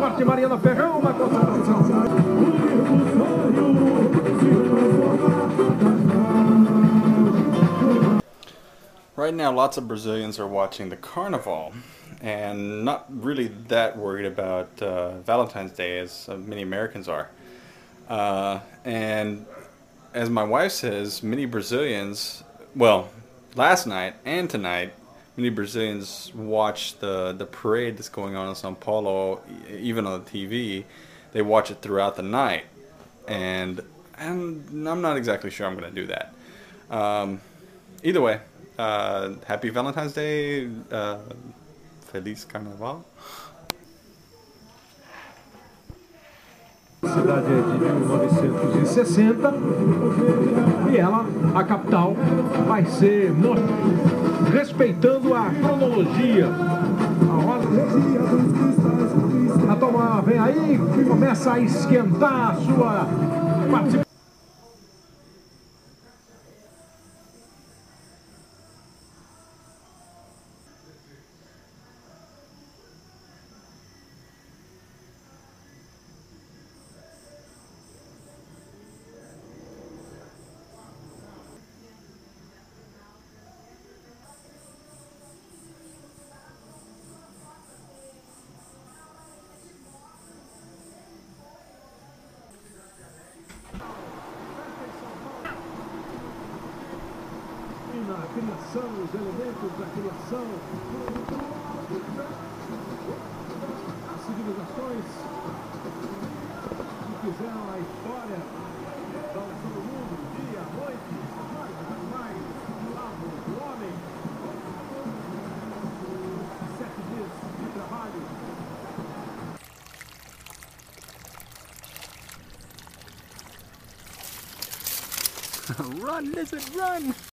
Norte, Mariana Ferrão, uma concentração. Right now, lots of Brazilians are watching the Carnaval and not really that worried about Valentine's Day as many Americans are. And as my wife says, many Brazilians, well, last night and tonight, many Brazilians watch the parade that's going on in São Paulo, even on the TV. They watch it throughout the night, and I'm not exactly sure I'm going to do that. Either way, happy Valentine's Day, Feliz Carnaval. Cidade de 1960 e ela, a capital, vai ser respeitando a cronologia. A toma vem aí e começa a esquentar a sua participação. Na criação, os elementos da criação, as civilizações que fizeram a história da nação do mundo, dia, noite, os animais, o lado, o homem, 7 dias de trabalho. Run, lizard, run!